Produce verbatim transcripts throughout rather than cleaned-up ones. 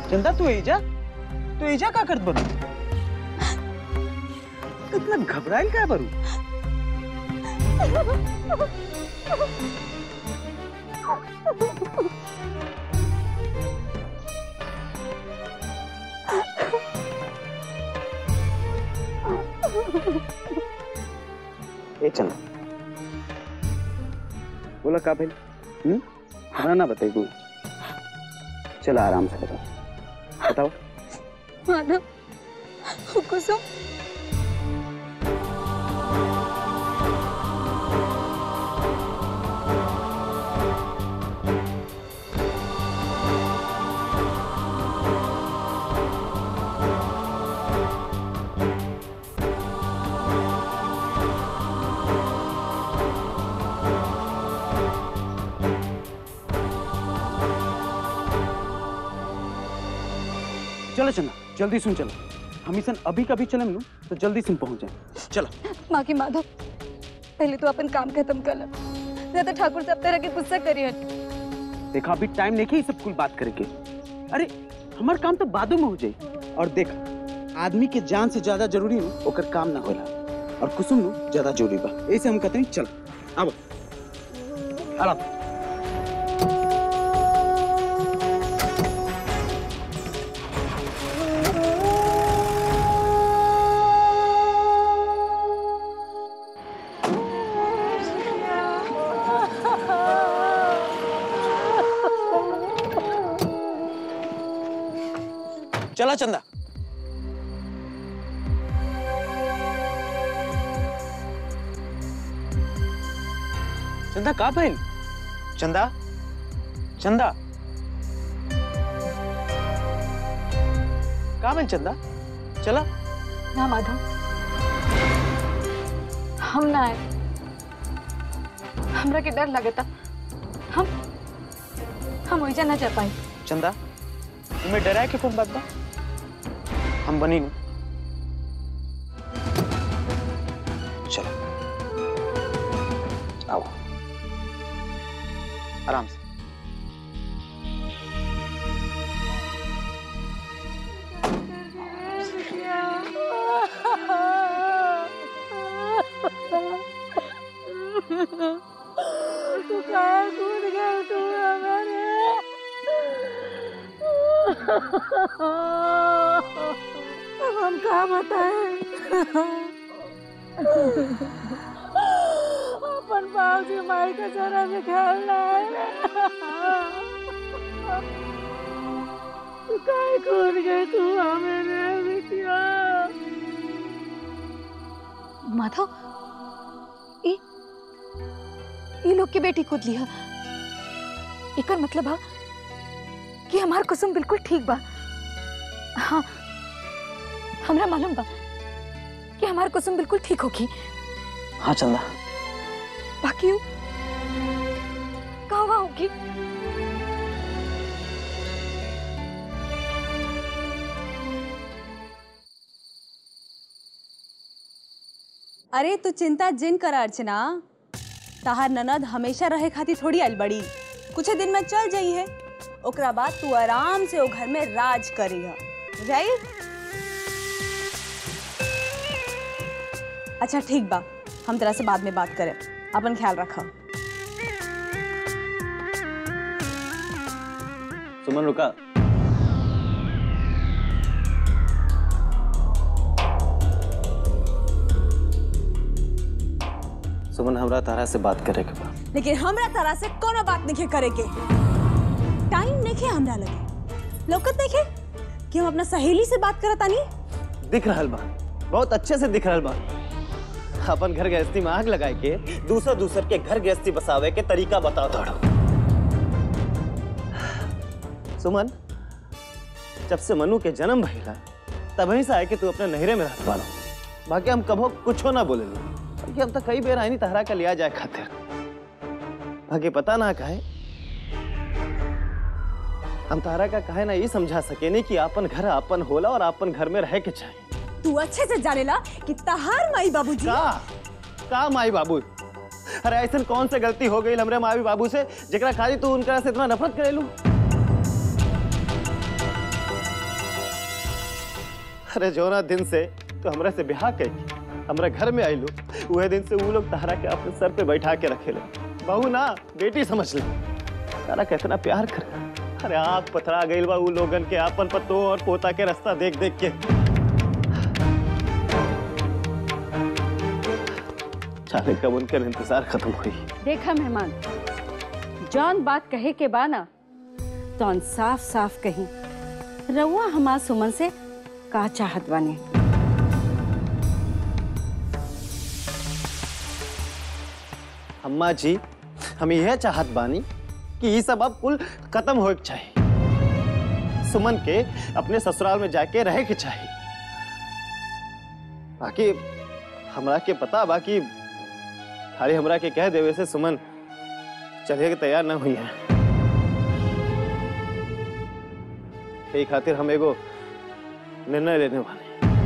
चंदा तू एजा तू एजा का करत बरू? इतना घबराइल का बरू? ए चंदा बोला का भाई? हम्म ना ना बताई तू। चलो आराम से बताओ बताओ। माधव, कुसुम चलो चंदा जल्दी सुन चलो। हम इसन अभी कभी चले नु तो जल्दी सुन पहुंच जाए। चलो। बाकी माधव पहले तो अपन काम खत्म कर लो, ज्यादा ठाकुर साहब तरह के गुस्सा करी हट। देखा अभी टाइम नहीं है सब कुल बात करके। अरे हमार काम तो बादों में हो जाए। और देख आदमी के जान से ज्यादा जरूरी नु ओकर काम ना होला और कुसुम नु ज्यादा जरूरी बा। ऐसे हम कहते हैं चलो अब आराम। चला चंदा। चंदा कहाँ बहन? चंदा चंदा कहाँ बहन? चंदा चला ना माधव, हम ना आए, हमरा के डर लगता। हम हम वही ना जा पाए। चंदा तुम्हें डरा है कि कौन बात बा? हम बनी नहीं। चलो आओ आराम से। तू कहाँ कूद गई तू हमारे? हम कहाँ बताएं? अपन बाप जी माई का जरा भी ख्याल ना है। तू कहाँ कूद गई तू हमारे बिटिया? माधव ये ये लोग की बेटी कूद लिया, एकर मतलब है कि हमार कुसुम बिल्कुल ठीक बा। हाँ हमरा मालूम बा कि हमार कुसुम बिल्कुल ठीक होगी। हाँ चंदा बाकी कहवा होगी? अरे तू चिंता जिन कर अर्चना, तहार ननद हमेशा रहे खाती थोड़ी आइल बड़ी, कुछ दिन में चल जाई है, ओकरा बाद तू आराम से वो घर में राज करी है, राइट? अच्छा ठीक बा, हम तेरा से बाद में बात करें, अपन ख्याल रखा। सुमन रुका। सुमन हमरा तारा से बात करे के बा। लेकिन हमरा तारा से कोनो बात नहीं करे के, टाइम नहीं हमरा लगे, लोकत देखे कि हम अपना सहेली से बात करता नहीं। दिख रहल बा, बहुत अच्छे से दिख रहल बा। अपन घर गृहस्थी में आग लगाए के दूसरा दूसर के घर गृहस्थी बसावे के तरीका बताओ दौड़ो। सुमन जब से मनु के जन्म भइला तभी से आए कि तू अपने नहरे में रह पालो, बाकी हम कभो कुछो ना बोले, बाकी हम तो कई बेर आई नहीं तहरा का लिया जाए खातिर, बाकी पता ना काहे हम तारा का कहे ना ये समझा सके नहीं कि आपन घर आपन होला और आपन घर में रह के चाहिए। तू अच्छे से जानेला कि तहार माई बाबूजी का का माई बाबू? अरे ऐसा कौन से गलती हो गई हमरे माई बाबू से जेकरा खाली तू उनका से इतना नफरत करेलू? अरे जोना दिन से तो हमरा से ब्याह कई हमरा घर में आइलो वह दिन से वो लोग तहरा के अपने सर पे बैठा के रखे ले। बहू ना बेटी समझ ले, तारा कितना प्यार कर। अरे आँख पथरा गई बा वो लोगन के आपन पतो और पोता के रास्ता देख देख के। चाहे कब उनका इंतजार खत्म हुई। देखा मेहमान, जौन बात कहे के बाना तौन साफ साफ कही। रउआ हमार सुमन से का चाहत बानी? अम्मा जी हम यह चाहत बानी कि ये सब अब कुल खत्म हो के चाहिए। सुमन के अपने ससुराल में जाके रहे के चाहिए। बाकी हमरा के पता बाकी खाली हमरा के कह देवे से सुमन चले के तैयार न हुई है। यही खातिर हम एगो निर्णय लेने वाले।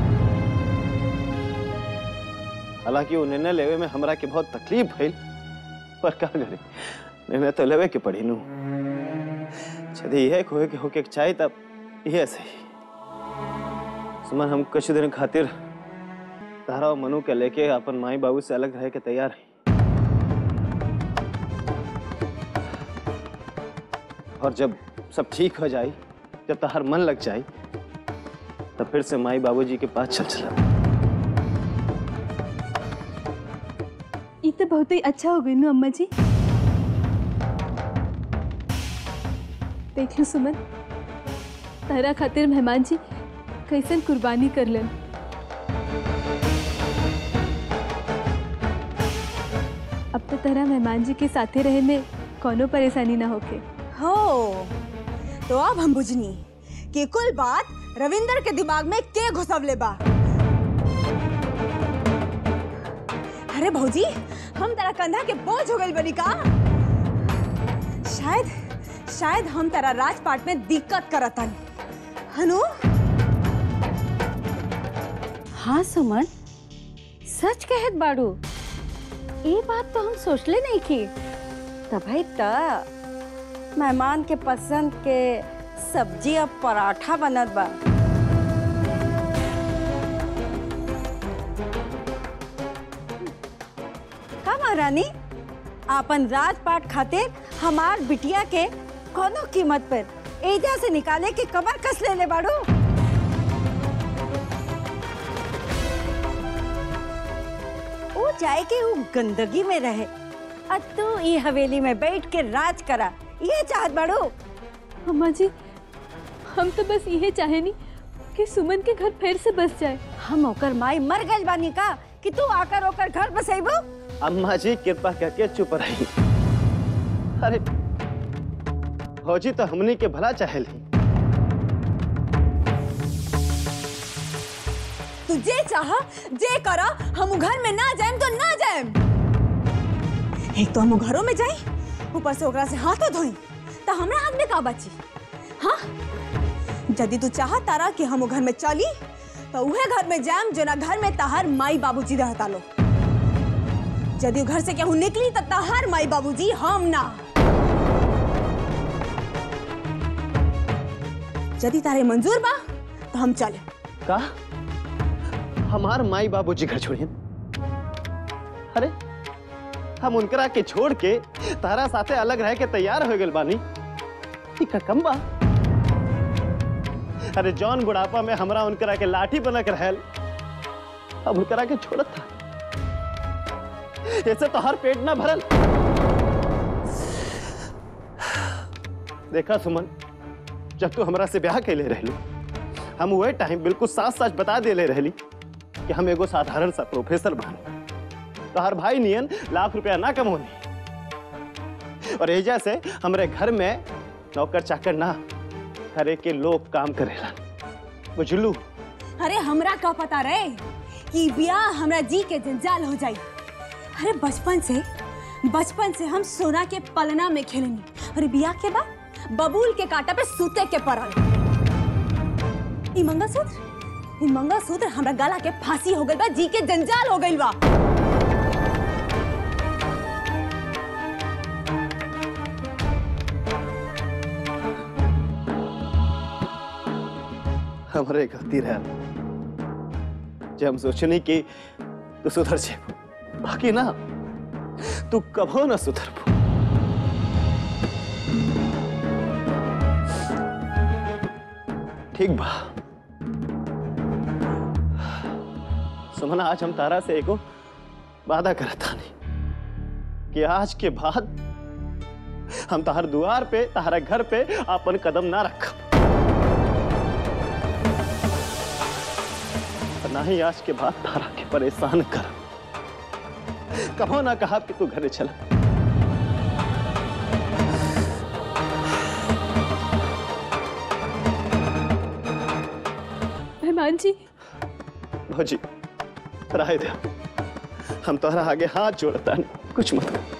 हालांकि वो निर्णय लेवे में हमरा के बहुत तकलीफ भइल, पर का करे निर्णय तो लेवे के पड़ी नू। यदि यह होए के होके चाहे तब यह सही। सुमन हम कुछ दिन खातिर तारा और मनु के लेके अपन माई बाबू से अलग रह के तैयार है। और जब सब ठीक हो जाए, जब तार मन लग जाए, तब फिर से माई बाबूजी के पास चल चला। ये तो बहुत ही अच्छा हो गई नू अम्मा जी। देख लो सुमन, तारा खातिर मेहमान जी कैसन कुर्बानी कर लेन। अब तो तारा मेहमान जी के साथे रहे में कोनो परेशानी ना होके। हो तो अब हम बुझनी कि कुल बात रविंदर के दिमाग में के घुसवले बा। अरे भौजी, हम तेरा कंधा के बोझ हो गई बनी का? शायद शायद हम तेरा राजपाट में दिक्कत करतन हनु। हाँ सुमन, सच कहत बाड़ू। ये बात तो हम सोचले नहीं की। तब भाई त मेहमान के पसंद के सब्जी और पराठा बनत बा। का महारानी, आपन राजपाट खातिर हमार बिटिया के कोनो कीमत पर एजा से निकाले के कमर कस ले ले बाड़ू। वो जाए के वो गंदगी में रहे और तू ये हवेली में बैठ के राज करा, ये चाहत बाड़ू। अम्मा जी, हम तो बस यही चाहे नहीं कि सुमन के घर फिर से बस जाए। हम ओकर माई मर गई बानी का कि तू आकर ओकर घर बसेबो? अम्मा जी कृपा करके चुप रही। अरे भौजी तो हमनी के भला चाहेली। तू जे चाह जे करा, हम घर में ना जाएम तो ना जाएम। एक तो हम घरों में जाई, ऊपर से ओकरा से हाथों धोई, तो हमरा हाथ में का बची? हाँ, यदि तू चाह तारा कि हम घर में चली तो उहे घर में जाएम जना घर में तहार माई बाबूजी रहता लो। यदि घर से केहू निकली तो तहार माई बाबूजी, हम ना। यदि तारे मंजूर बा तो हम चले। का हमार माई बाबूजी घर छोड़िए? अरे हम उनकरा के छोड़ के तारा साथे अलग रह के तैयार हो गए बानी। ठीक कम बा। अरे जौन बुढ़ापा में हमरा उनकरा के लाठी बनक रहल, अब उनकरा के छोड़त था। ऐसे तो हर पेट ना भरल। देखा सुमन, जब तू हमरा से ब्याह के ले रहलू, हम वही टाइम बिल्कुल साफ साफ बता दे ले रहली कि हम एगो साधारण सा प्रोफेसर बानी। तो हर भाई नियन लाख रुपया ना कमोनी। और एजा से हमरे घर में नौकर चाकर ना, घरे के लोग काम करेला, बुझलू? अरे हमरा का पता रहे कि ब्याह हमरा जी के जंजाल हो जाई। अरे बचपन से बचपन से हम सोना के पलना में खेलनी, और ब्याह के बाद बबूल के कांटा पे सूते के पड़ल। ई मंगलसूत्र ई मंगलसूत्र हमरा गला के फांसी हो गई बा, जी के जंजाल हो गई बा। हमरे गलती रहा, जे हम सोचनी कि तू सुधर जेबू, बाकी ना तू कभो ना सुधरबू। ठीक बा सुमन, आज हम तारा से एगो वादा करता नहीं कि आज के बाद हम तार द्वार पे, तारा घर पे अपन कदम ना रखब, ना ही आज के बाद तारा के परेशान कर। कहो ना कहा कि तू घरे चला। मेहमान जी, भौजी राय दे, हम तोहरा आगे हाथ जोड़ता नहीं, कुछ मत कर।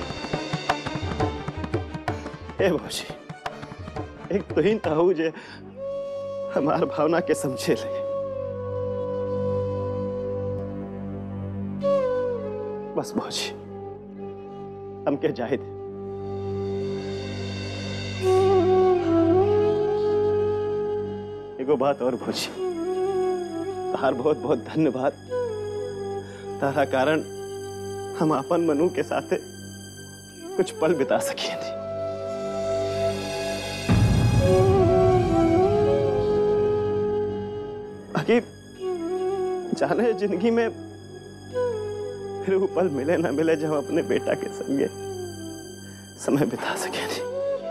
ए भौजी, एक तो ही ताऊ जे हमार भावना के समझे ले। बस भौजी हमके जाए दे। एगो बात और भौजी, तार बहुत बहुत धन्यवाद। तारा कारण हम अपन मनु के साथे कुछ पल बिता सकिए थी। बाकी जाने जिंदगी में फिर वो पल मिले ना मिले जब अपने बेटा के संगे समय बिता सके थी।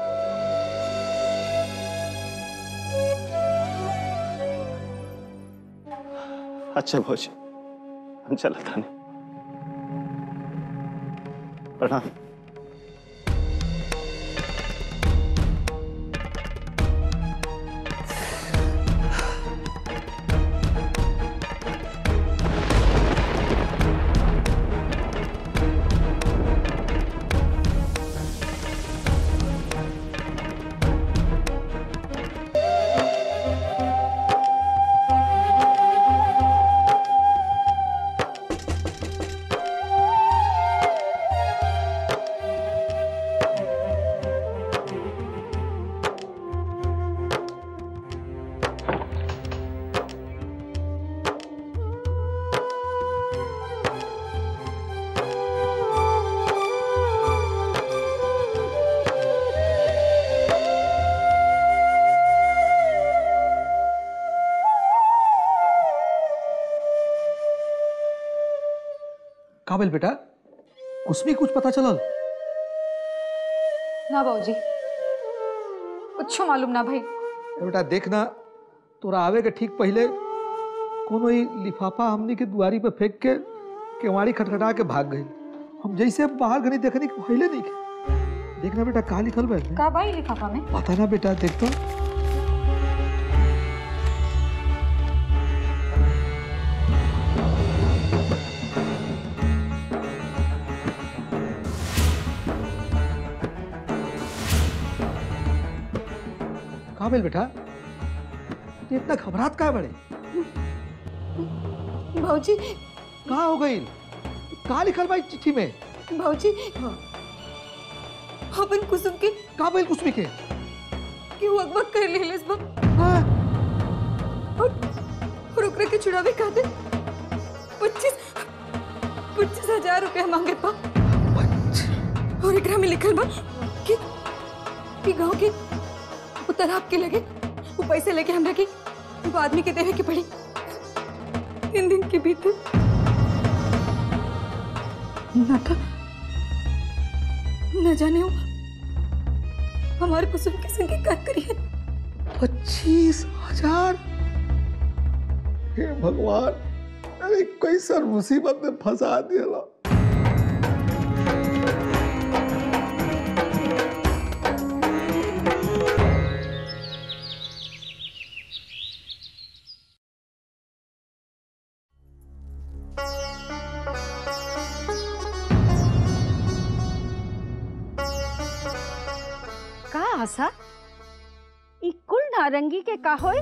अच्छा भौजी, हम चला था नहीं। प्रणाम। काबिल बेटा, उसमें कुछ पता चलल? ना बाबूजी, कुछ मालूम ना भाई। बेटा देखना, तोरा आवे के ठीक पहले कोनो ही लिफाफा हमनी के दुआरी पे फेंक के केवाड़ी खटखटा के भाग गई। हम जैसे बाहर घनी देखनी के पहले नहीं के। देखना बेटा कहाँ लिखल बा? का भाई लिफाफा में? पता ना बेटा, देख तो। काबिल बेटा, ये इतना घबराहट का है बड़े? भाऊजी कहाँ हो गई? कहाँ लिखल भाई चिट्ठी में? भाऊजी अपन कुसुम के काबिल कुसुम के कि वो अगबक कर ले लेस बा। हाँ? और और ओकरा के छुड़ावे खातिर पच्चीस पच्चीस हजार रुपया मांगे पा। और एकरा में लिखल बा कि कि गांव के उतर आपके लगे वो पैसे लेके हमरा की वो आदमी के देवे के पड़ी तीन दिन के भीतर। ना था न जाने हो हमारे कुसुम के संगे क्या करिए। पच्चीस हजार? हे भगवान, अरे कैसा मुसीबत में फंसा दिया। आशा, ई कुल नारंगी के का होय?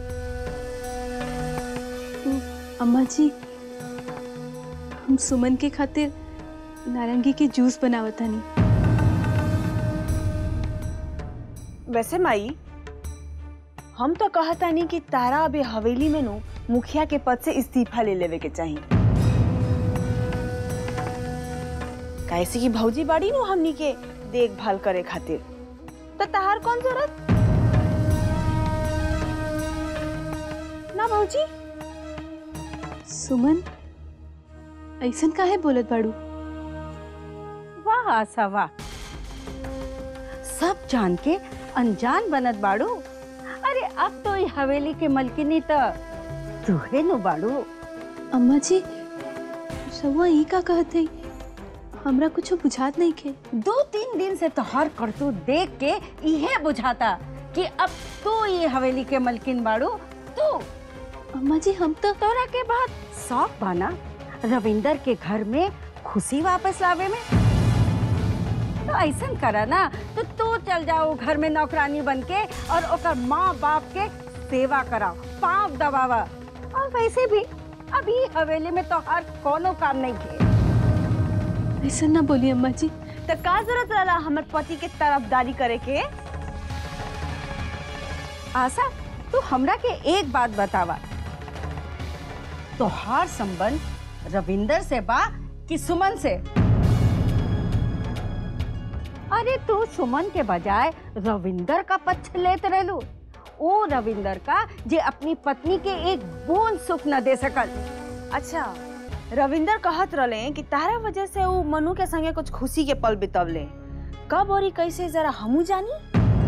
अम्मा जी, हम सुमन के खातिर नारंगी के जूस बनावतानी। वैसे माई, हम तो कहतानी कि तारा अबे हवेली में नु मुखिया के पद से इस्तीफा ले लेवे के चाहिए। कैसे की भौजी बाड़ी नु हमनी के देखभाल करे खातिर, तो तहार कौन जरूरत ना भौजी? सुमन ऐसन काहे बोलत बाड़ू? वाह आशा वाह, सब जान के अनजान बनत बाड़ू। अरे अब तो ये हवेली के मलकिनी तो तुहे नु बाड़ू। अम्मा जी सवा ई का कहते, हमरा कुछ बुझात नहीं खे। दो तीन दिन से तोहर करतूत देख के इहे बुझाता कि अब तू ये हवेली के मलकिन बाड़ू। तू अम्मा जी हम तो तोरा के बाद शौक बाना रविंदर के घर में खुशी वापस लावे में, तो ऐसा करा ना तो तू चल जाओ घर में नौकरानी बन के और ओकर माँ बाप के सेवा कराओ, पाँव दबावा। और वैसे भी अभी हवेली में तो हर कोनो काम नहीं किए। ऐसा ना बोली अम्मा जी। तो का जरूरत रहा हमर पति के तरफदारी करे के? आशा तू हमरा के एक बात बतावा, तोहार संबंध रविंदर से बा कि सुमन से? अरे तू सुमन के बजाय रविंदर का पक्ष लेते रहलू। ओ रविंदर का जे अपनी पत्नी के एक बूंद सुख न दे सकल। अच्छा रविंदर कहत रहे कि तारा वजह से वो मनु के संगे कुछ खुशी के पल बितवले, कब और कैसे जरा हमू जानी।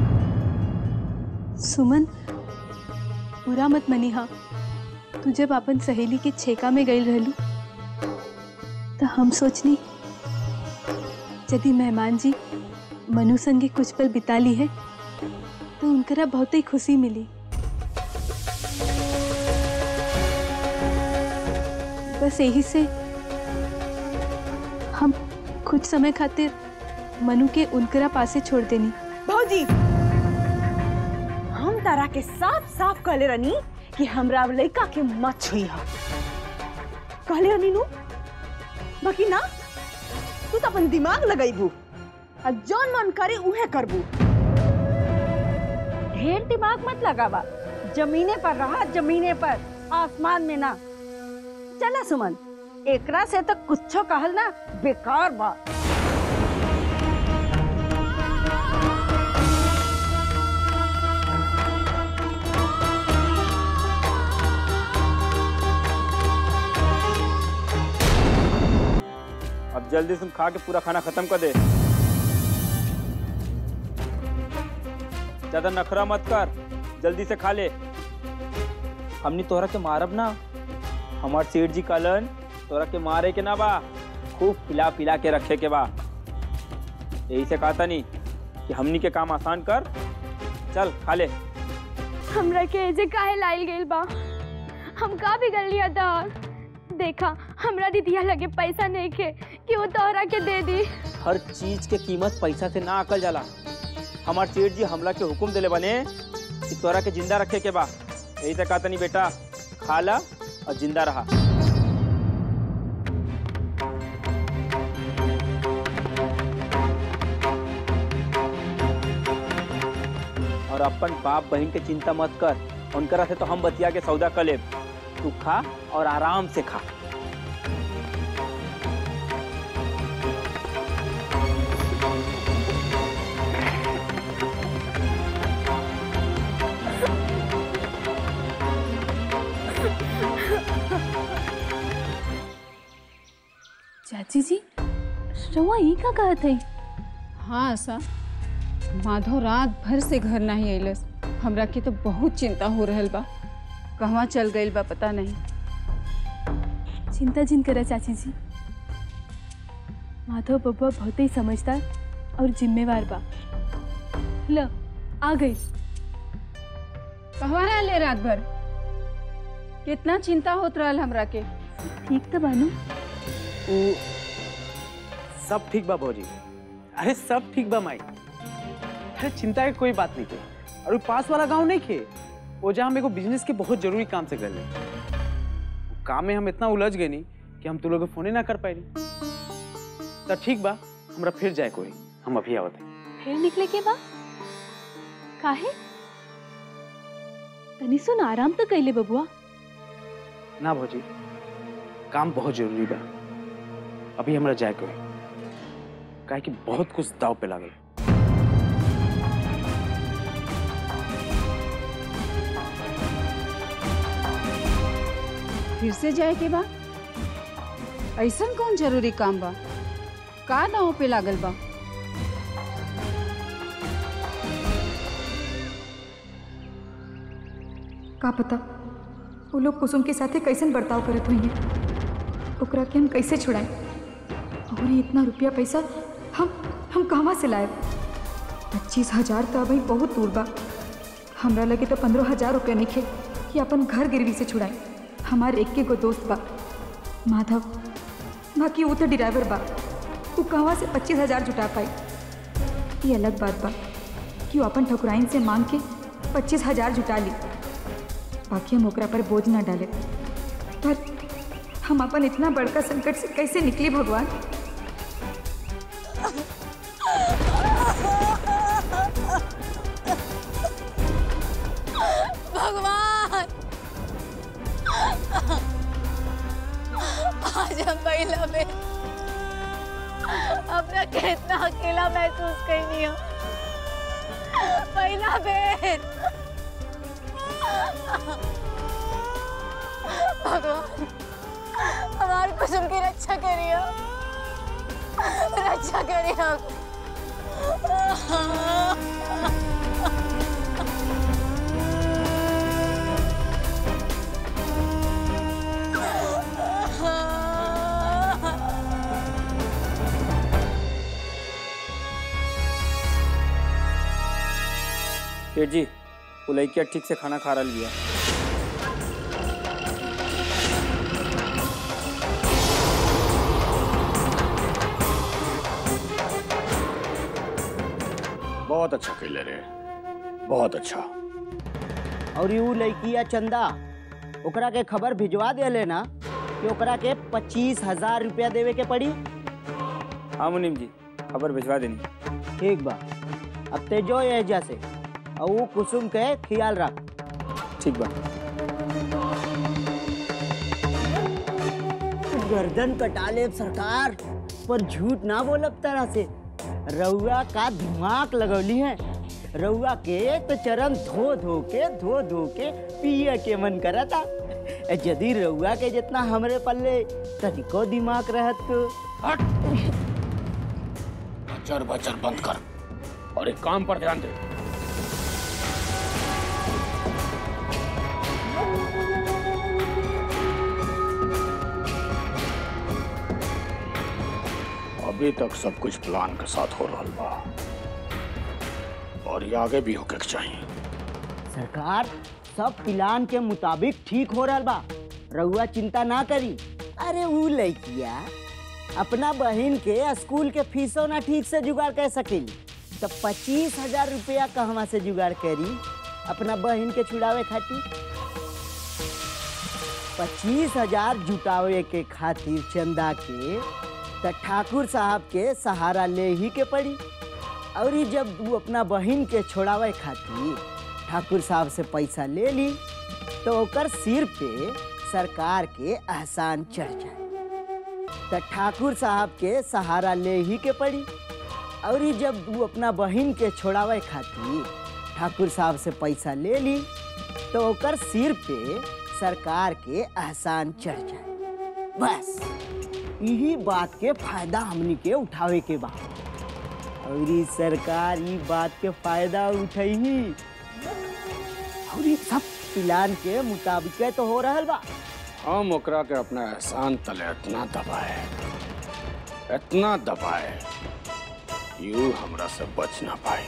सुमन बुरा मत मनी, हाँ तू जब अपन सहेली के छेका में गई रहलू तो हम सोचनी यदि मेहमान जी मनु संगे कुछ पल बिता ली है तो उनकरा बहुत ही खुशी मिली। बस यही से हम कुछ समय खातिर मनु के उनकरा पासे छोड़ देनी। भौजी हम तारा के साफ साफ कहले रनी कि हमरा लड़का के मत छुई हा, कहले रनी नु, बाकी ना तू तो अपन दिमाग लगाईबू और जौन मन करे उहे करबू। ढेर दिमाग मत लगावा, जमीने पर रहा, जमीने पर, आसमान में ना। चला सुमन, एकरा से तो कुछो कहल ना बेकार बा। अब जल्दी से खा के पूरा खाना खत्म कर दे। ज्यादा नखरा मत कर, जल्दी से खा ले। हमनी तोहरा के मारब ना, हमार सेठ जी कलन तोरा के मारे के ना बा, खूब पिला पिला के रखे के बा। यही से कहता नहीं कि हमनी के काम आसान कर, चल खा ले। हमरा के एजे काहे लाइल गइल बा? हम का बिगड़ लिया था? देखा हमरा दीदिया लगे पैसा नहीं के कि वो तोहरा के दे दी। हर चीज के कीमत पैसा से ना आकल जाला। हमार सेठ जी हमला के हुक्म दिले बने कि तोरा के जिंदा रखे के बा। यही से कहता नहीं बेटा, खा ला और जिंदा रहा। और अपन बाप बहन के चिंता मत कर, उनकरा से तो हम बतिया के सौदा कर लेब। तू खा और आराम से खा। चाची जी रवा ई का कहत है? हाँ आशा, माधव रात भर से घर नहीं अइलस। हमरा के तो बहुत चिंता हो रहल बा, कहवा चल गइल बा पता नहीं। चिंता जिन करा चाची जी, माधव बब्बा बहुत ही समझदार और जिम्मेवार बा। ल आ गई। कहवा रहले रात भर? कितना चिंता होत रहल हमरा के। ठीक तो बानू? उ, सब ठीक बा भौजी। अरे सब ठीक बा माई, अरे चिंता की कोई बात नहीं थे। और वो पास वाला गांव नहीं खे, वो जहाँ मेरे को बिजनेस के बहुत जरूरी काम से गए। काम में हम इतना उलझ गए नहीं कि हम तू लोग फोन ही ना कर पाए। तो ठीक बा, हमरा फिर जाए कोई, हम अभी आवत हैं। फिर निकले के बा? काहे? तनी सुन आराम तो कैले बबुआ। ना भौजी, काम बहुत जरूरी बा। अभी हमरा जाए के होई, काहे कि बहुत कुछ दाव पे लागल। फिर से जाए के बा? ऐसन कौन जरूरी काम बा? का दांव पे लागल बा? का पता वो लोग कुसुम के साथे कैसन बर्ताव करत हुई हैं, ओकरा के हम कैसे छुड़ाएं? और ये इतना रुपया पैसा हम हम कहाँ से लाए? पच्चीस हजार तो अभी बहुत दूर बा। हमरा लगे तो पंद्रह हजार रुपया निखे कि अपन घर गिरवी से छुड़ाएं। हमारे एक के गो दोस्त बा माधव, बाकी वो तो ड्राइवर बा, वो कहाँ से पच्चीस हजार जुटा पाई। ये अलग बात बा कि वो अपन ठकुराइन से मांग के पच्चीस हजार जुटा ली, बाकी हम ओकरा पर बोझ ना डाले। पर हम अपन इतना बड़का संकट से कैसे निकली भगवान? भगवान, आज हम पहला बेर अपना कितना अकेला महसूस करनी हो। पहला बेर भगवान, हमारे कुसुम की रक्षा करियो, रक्षा करियो। सेठ जी, वो लड़कियाँ ठीक से खाना खा रही है। बहुत अच्छा खेले रे, बहुत अच्छा। और यू लड़किया चंदा, ओकरा के खबर भिजवा दे लेना कि ओकरा के पच्चीस हजार रुपया देवे के पड़ी। हाँ मुनीम जी, खबर भिजवा देनी। ठीक बा, अब तेजो एजा से और वो कुसुम के ख्याल रख। ठीक बा। गर्दन कटा ले सरकार, पर झूठ ना बोलब तरह से। रउआ का दिमाग लगौली है। रउआ के तो चरण धो धो के धो धो के पिए के मन करा था। यदि रउआ के जितना हमरे पल्ले तनिको दिमाग रहत तो। हट, बचर बचर बंद कर और एक काम पर ध्यान दे। अभी तक सब कुछ प्लान के साथ हो रहा बा और ये आगे भी होके चाहिए। सरकार, सब प्लान के मुताबिक ठीक हो रहा बा, रउआ चिंता ना करी। अरे वो लड़किया अपना बहन के स्कूल के फीसो ना ठीक से जुगाड़ कर सकेली, तो पच्चीस हजार रुपया कहवा से जुगाड़ करी अपना बहन के छुड़ावे खातिर? पच्चीस हजार जुटावे के खातिर चंदा के तो ठाकुर साहब के सहारा ले ही के पड़ी। और जब वो अपना बहन के छोड़ावे खातिर ठाकुर साहब से पैसा ले ली तो ओकर सिर पे सरकार के एहसान चढ़ जाए, तो ठाकुर साहब के सहारा ले ही के पड़ी। और जब वो अपना बहन के छोड़ावे खातिर ठाकुर साहब से पैसा ले ली तो ओकर सिर पे सरकार के एहसान चढ़ जाए। बस यही बात के फायदा हमनी के उठावे के बा। और ई सरकार ई बात के फायदा उठाई ही, और ई सब प्लान के मुताबिक तो हो रहल बा। हम ओकरा के अपना एहसान तले इतना दबाए इतना दबाए यू हमरा से बच ना पाई।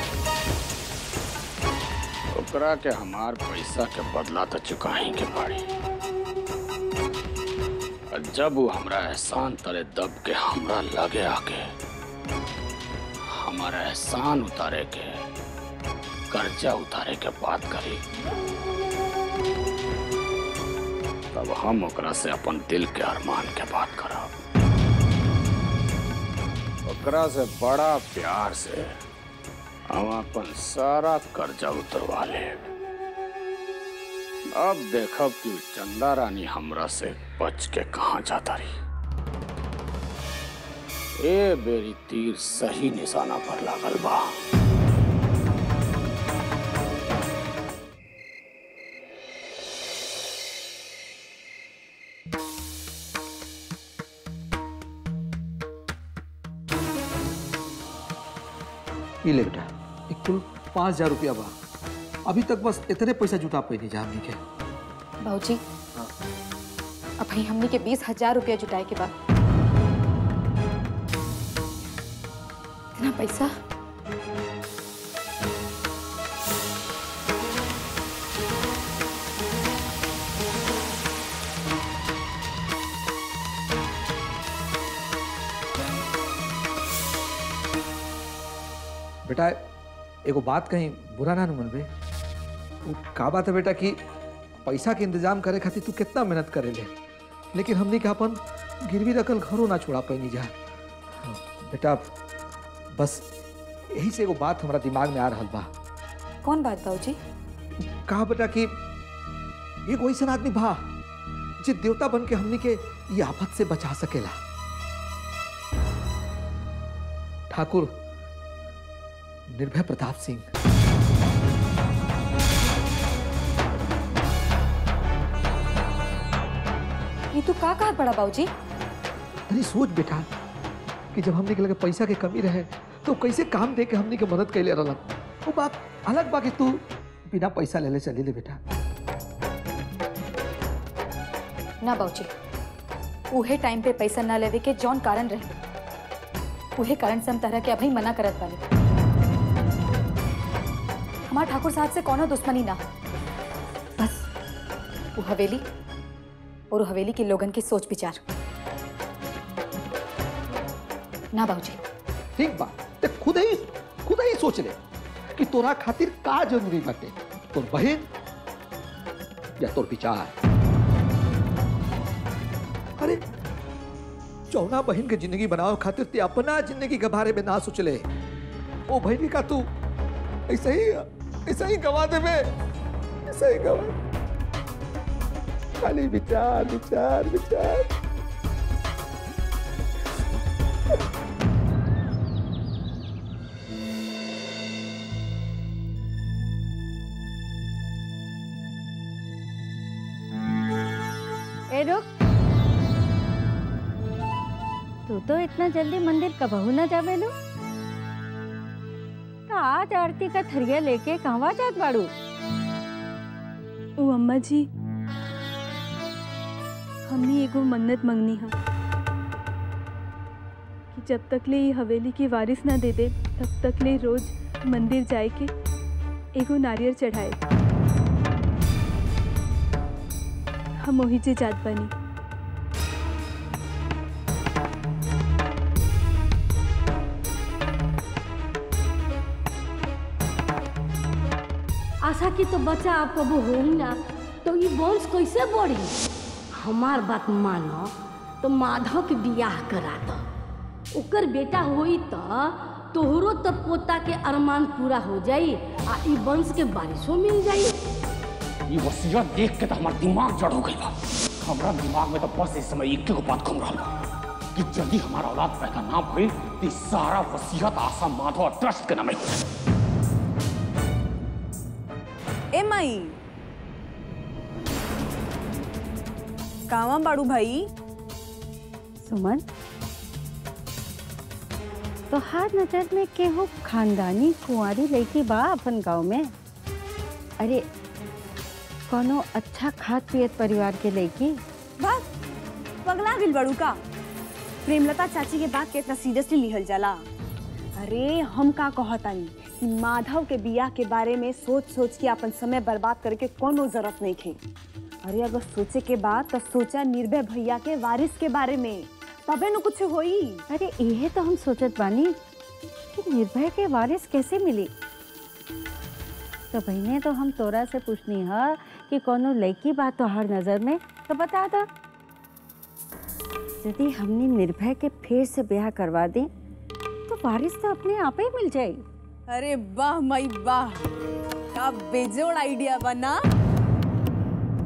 ओकरा के हमार पैसा के बदला तो चुकाही के पड़ी। जब वो हमरा एहसान तले दब के हमरा लगे आके हमारा एहसान उतारे के, कर्जा उतारे के बात करी, तब हम ओकरा से अपन दिल के अरमान के बात करब। ओकरा से बड़ा प्यार से हम अपन सारा कर्जा उतरवा लेब अब देखब कि चंदा रानी हमरा से बच के कहाँ जाता रही। ए बेरी तीर सही निशाना पर लागल बा। ये ले बेटा, एक कुल पाँच हजार रुपया बा। अभी तक बस इतने पैसा जुटा पैनी जा हमनी के। बाबूजी, अब ही हमने के बीस हजार रुपया जुटाए के बाद इतना पैसा बेटा एगो बात कहीं बुरा ना मनबे। वो का बात है बेटा कि पैसा के इंतजाम करे खातिर तू कितना मेहनत करे ले, लेकिन हमने के अपन गिरवी रखल घरों ना छोड़ा पैनी जा। हाँ, बेटा बस यही से एगो बात हमारा दिमाग में आ रहा बा। कौन बात बाबूजी? कहा बेटा कि एगो ऐसा आदमी बा जे देवता बन के हमने के ये आफत से बचा सकेला। ठाकुर निर्भय प्रताप सिंह। ये तो का कहा पड़ा बाबूजी? अरे सोच बेटा कि जब हमने के लगे पैसा के कमी रहे तो कैसे काम दे के हमने के मदद कैले रहलन। वो बात अलग बा कि तू बिना पैसा ले ले चली ले बेटा। ना बाबूजी, उहे टाइम पे पैसा ना लेवे के जौन कारण रहे, उहे कारण से हम तरह के अभी मना करत बानी। हमार ठाकुर साहब से कौनो दुश्मनी ना, बस वो हवेली और हवेली के लोगन के सोच विचार। ना बाबूजी। ठीक बा, ते खुद ही खुद ही सोच ले कि तोरा खातिर का जरूरी बाटे, तोर बहन या तोर विचार। अरे चौना बहन के जिंदगी बनाओ खातिर ते अपना जिंदगी के बारे में ना सोच ले। ओ बहन का तू ऐसा ही ऐसा ही गवा देवे, ऐसा ही गवा। खाली विचार विचार विचार। ए रुक, तू तो इतना जल्दी मंदिर कबहू ना जावे लो। तो आज आरती का थरिया लेके कहवा जात बाड़ू? ओ अम्मा जी, हमने एगो मन्नत मंगनी है कि जब तक ले ये हवेली की वारिस ना दे दे तब तक ले रोज मंदिर जाए के एगो नारियल चढ़ाए। हम वही जे जात बनी। आशा की तो बच्चा आप कबू होंगी ना, तो ये वंश कैसे बढ़ी? हमार बात मानो तो माधव के बियाह करा दो। ओकर बेटा होई तो तोहरो तो पोता के अरमान पूरा हो जाई आ ई वंश के बारिशों मिल जाई। ये वसीयत देख के तो हमारा दिमाग जड़ हो गई बा। हमारा दिमाग में तो बस इस समय एक को बात घूम रहा बा कि यदि हमारा औलाद पैदा ना भइल तो सारा वसीयत आशा माधव ट्रस्ट के नाम हो। ए माई, कावा बाड़ू भाई? सुमन, तो हाथ नजर में केहू खानदानी कुंवारी लड़की बा अपन गांव में? अरे कोनो अच्छा खाद पियत परिवार के लड़की? बात पगला गिल बाड़ू का? प्रेमलता चाची के बात के इतना सीरियसली लिहल जाला? अरे हम का कहतानी कि माधव के बियाह के बारे में सोच सोच के अपन समय बर्बाद करके कोनो जरूरत नहीं थी। अरे अगर सोचे के बाद तो सोचा निर्भय भैया के वारिस के बारे में, तबे न कुछ होई। अरे यही तो हम सोचत बानी कि निर्भय के वारिस कैसे मिली। तो बहने तो हम तोरा से पूछनी है कि कोनो लड़की बात तो हर नजर में, तो बता दो। यदि हमने निर्भय के फिर से ब्याह करवा दी तो वारिस तो अपने आप ही मिल जाए। अरे वाह माई वाह, क्या बेजोड़ आइडिया बना।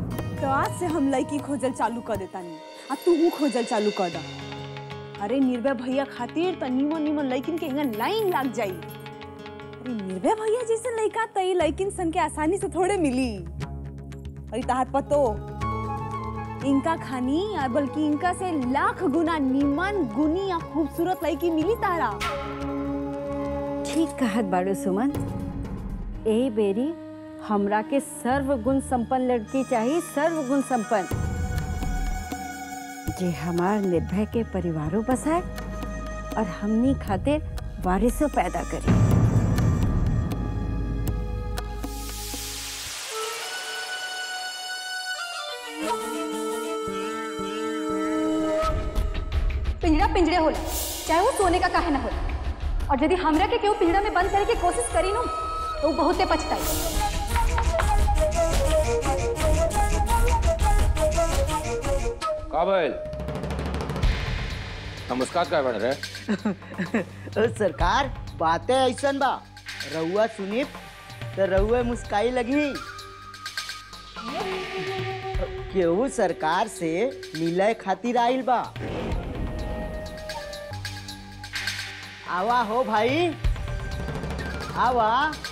तो आज से हम लड़की खोजल चालू कर देता नहीं आ तू हूँ खोजल चालू कर दा। अरे निर्भय भैया खातिर तो नीमन नीमन लड़किन के हिंगा लाइन लग जाई। अरे निर्भय भैया जैसे लड़का तई लड़किन सन के आसानी से थोड़े मिली। अरे ताहर पतो इनका खानी और बल्कि इनका से लाख गुना नीमन गुनी या खूबसूरत लड़की मिली तारा। ठीक कहत बाड़ू सुमन, ए बेरी हमरा के सर्वगुण संपन्न लड़की चाहिए, सर्वगुण संपन्न, जे हमार निर्भय के परिवारों बसाए और हमनी खातिर वारिसों पैदा करे। पिंजरा पिंजरे होला, चाहे वो सोने का काहे ना होला। और यदि हमरा के केहू पिंजरा में बंद करे की कोशिश करी नु तो वो बहुते पछताई। काबिल नमस्कार क्या बन रहे? ओ सरकार बातें ऐसन बा, रउआ सुनी तो रउआ मुस्काई लगी। केहू सरकार से मिले खातिर आइल बा। आवा हो भाई, आवा।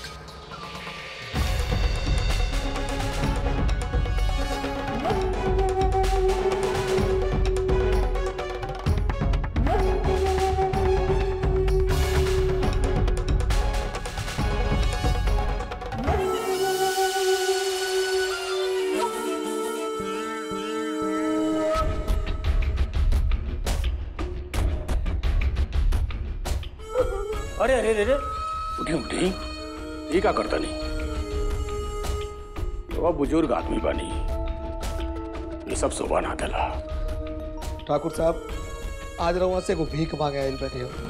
अरे अरे अरे उठी उठी ये क्या करता नहीं? तो बुजुर्ग आदमी बनी, ये सब शोभा ना दिला। ठाकुर साहब आज रउआ से को भीख मांगे आइल बनी हो।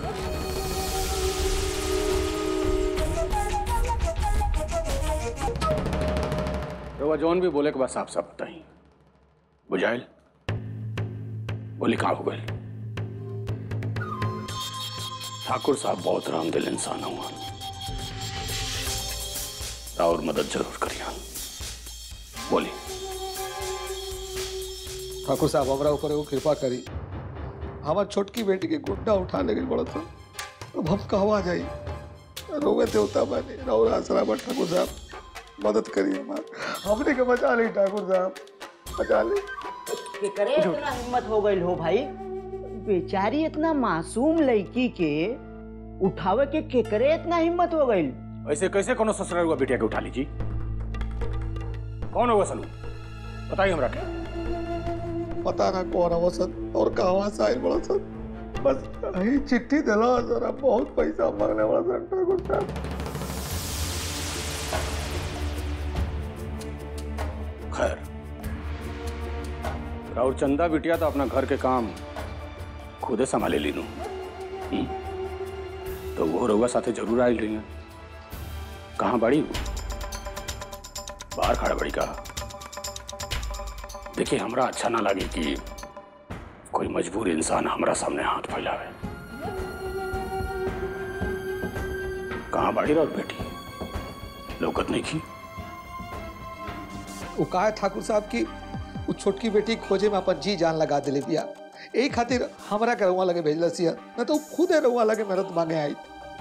रउआ जौन भी बोले के बाद साफ साफ बताई। बुझाइल बोली कहाँ हो गए? ठाकुर साहब बहुत रामदिल इंसान हुआ और मदद जरूर करिए। बोली। ठाकुर साहब हमरा ऊपर एगो कृपा करी। हमार छोटकी बेटी के गुड्डा उठा ले गई बड़ा था, अब हम कहवा जाई? रोवे देवता बने और आसरा बा। ठाकुर साहब मदद करिए, हमार हमने के बचा ली। ठाकुर साहब बचा ली। केकरे इतना हिम्मत हो गई हो भाई? बेचारी इतना मासूम लड़की के उठावे के केकरे इतना हिम्मत हो गई? ऐसे कैसे कोनो ससुराल हुआ बेटिया के उठा लीजिए? कौन होगा सलू? बताइए हमरा के। पता ना कौन है सन और कहवा से आइल बड़ा सन, बस यही चिट्ठी दिला जरा बहुत पैसा मांगने वाला सन। ठाकुर साहब खैर राउर चंदा बिटिया तो अपना घर के काम खुदे संभाले ली नू, तो वो रउआ साथे जरूर आई रही है। कहाँ बड़ी वो? बाहर खड़ा बड़ी का। देखिए हमरा अच्छा ना लगे कि कोई मजबूर इंसान हमरा सामने हाथ फैलावे। कहाँ बड़ी राउर बेटी? लौकत नहीं की? वो कहा है ठाकुर साहब की वो छोटकी बेटी खोजे में अपन जी जान लगा दिले बिया। एक खातिर हमरा के रउआ लगे भेजल सिया, न तो खुद रउआ लगे मेहनत मांगे आई।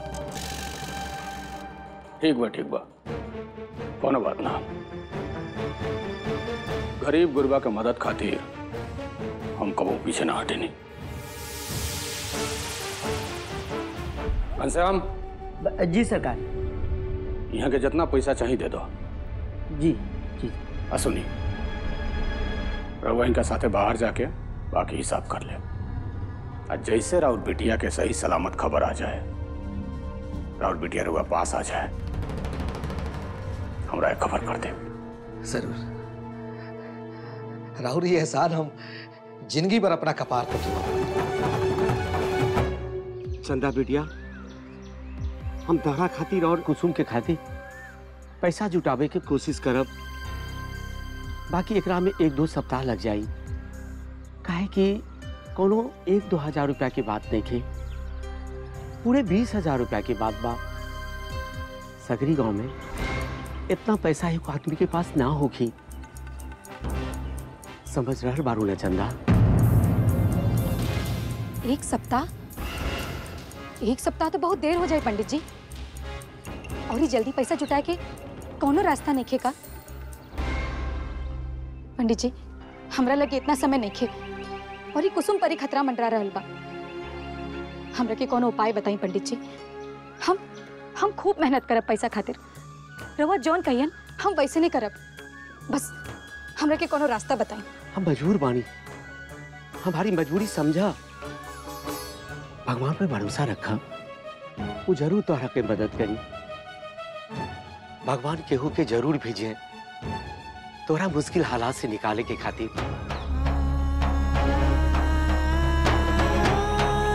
ठीक बा ठीक बा, कोनो बात ना। गरीब गुरबा के मदद खातिर हम कबो पीछे ना हटे नहीं। घनश्याम। जी सरकार। यहाँ के जितना पैसा चाहिए दे दो। जी जी। असुनी रउआ इनका साथे बाहर जाके बाकी हिसाब कर ले। आज जैसे राउर बिटिया के सही सलामत खबर आ जाए, राउर बिटिया रउआ पास आ जाए, हमरा खबर कर दे। जरूर। राहुल ये एहसान हम जिंदगी भर अपना कपार पर चंदा बिटिया, हम तहरा खातिर और कुसुम के खातिर पैसा जुटावे के कोशिश करब। बाकी एकरा में एक दो सप्ताह लग जाई, काहे कि कोनो एक दो हजार रुपया के बात नहीं थे, पूरे बीस हजार रुपया के बात बा। सगरी गांव में इतना पैसा एक आदमी के पास ना होगी। समझ रहा बारू ना चंदा? एक सप्ताह एक सप्ताह तो बहुत देर हो जाए पंडित जी। और ये जल्दी पैसा जुटाए के कौनो रास्ता नहीं खे का? पंडित जी हमरा लगे इतना समय नहीं खे और ये कुसुम परी खतरा मंडरा रहल बा। हमरा के कोनो उपाय बताई पंडित जी। हम हम खूब मेहनत करब पैसा खातिर। रवा जौन कहियन हम वैसे नहीं करब। बस हमरा के कोनो रास्ता बताई। हम मजबूर बानी, हमारी मजबूरी समझा। भगवान पे भरोसा रखा, वो जरूर तोहरा के मदद करी। भगवान केहू के जरूर भेजे तोहरा मुश्किल हालात से निकाले के खातिर।